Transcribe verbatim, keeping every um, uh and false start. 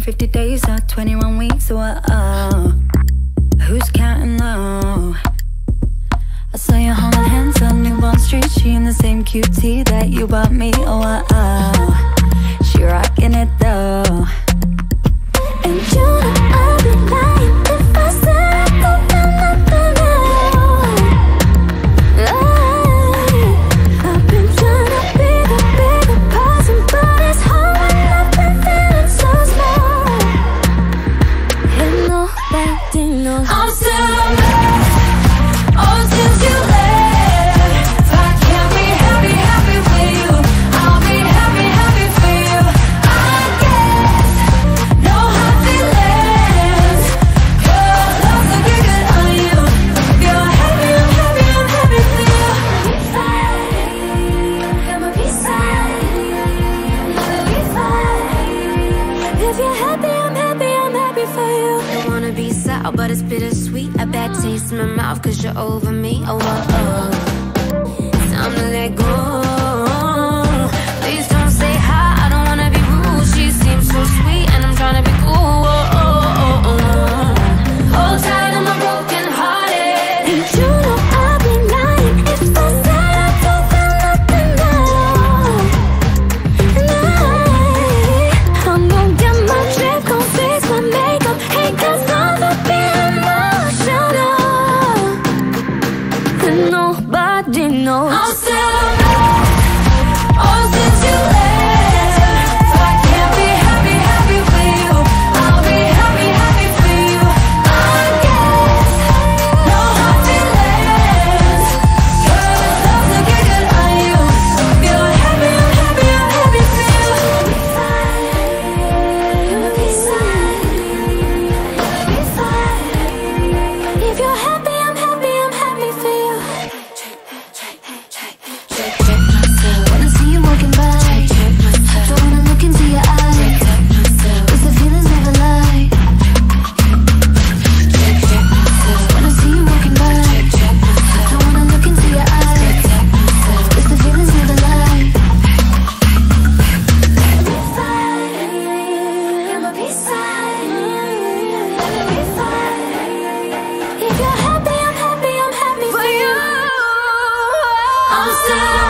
fifty days or twenty-one weeks or what? Oh, who's counting though? I saw you holding hands on Newborn Street. She in the same cutie that you bought me. Oh, what? Oh, she rocking it though. And you know I'd be lying if I said I don't feel nothing else. I've been trying to be the bigger person, but it's hard when I've been feeling so small. And nobody knows I'm still a mess. Oh, since you left, if I can't be happy, happy with you, I'll be happy, happy for you. I guess no hard feelings, 'cause love's looking good on you. If you're happy, I'm happy, I'm happy for you. Be fine, I'ma be fine, I'ma be fine. If you're happy, I'm happy, I'm happy for you. Don't wanna be sour, but it's bittersweet. A bad taste in my mouth, 'cause you're over me. Oh, oh, oh. Time to let go. Please don't say hi, I don't wanna be rude. She seems so sweet, and I'm trying to be cool. Oh, oh, oh, oh. Hold tight, I'm a broken hearted. And you know I'd be lying if I said I don't feel nothing now. And I, I'm gon' get my drip, gon' fix my makeup. Hey, 'cause I'm a bit emotional, and nobody knows I'm still a mess. Oh, since you left, if I can't be happy, happy with you, I'll be happy, happy for you. I guess no hard feelings, 'cause love's looking good on you. If you're happy, I'm happy, I'm happy for you. Be fine, I'ma be fine, I'ma be fine. If you're happy, I'm happy, I'm happy for you. Check, check myself. Wanna see you walking by, Check myself. don't wanna look into your eyes, Check myself. 'cause the feelings never lie. Check, check myself. Wanna see you walking by, Check myself. don't wanna look into your eyes, Check myself. 'cause the feelings never lie. Be fine, I'ma be fine, I'ma be fine. If you're happy, I'm happy, I'm happy for you. I'm still